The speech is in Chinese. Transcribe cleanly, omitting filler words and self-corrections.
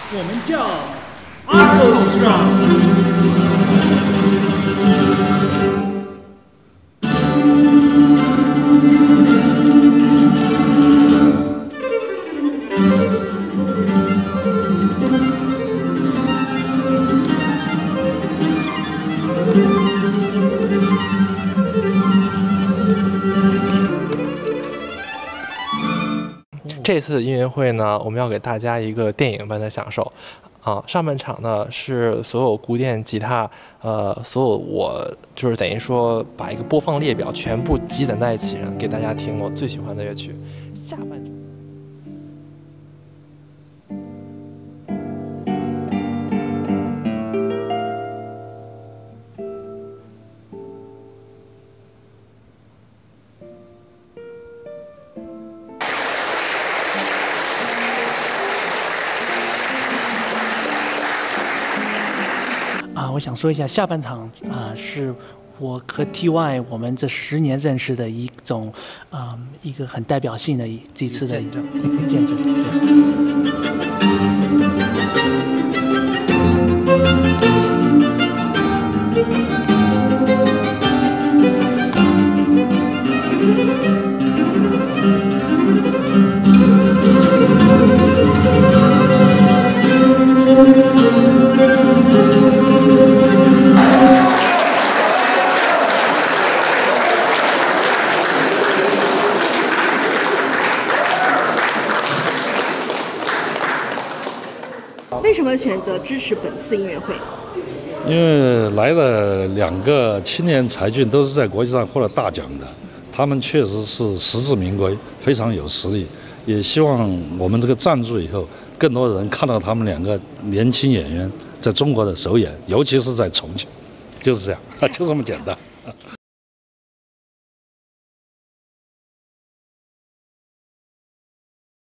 我们叫 ArcoStrum。 这次音乐会呢，我们要给大家一个电影般的享受，上半场呢是所有古典吉他，所有我就是等于说把一个播放列表全部积攒在一起，给大家听我最喜欢的乐曲。下半场。 我想说一下，下半场是我和 TY 我们这10年认识的一种一个很代表性的这次的见证。 为什么选择支持本次音乐会？ 因为来的2个青年才俊都是在国际上获了大奖的，他们确实是实至名归，非常有实力。也希望我们这个赞助以后，更多人看到他们2个年轻演员在中国的首演，尤其是在重庆，就是这样，就这么简单。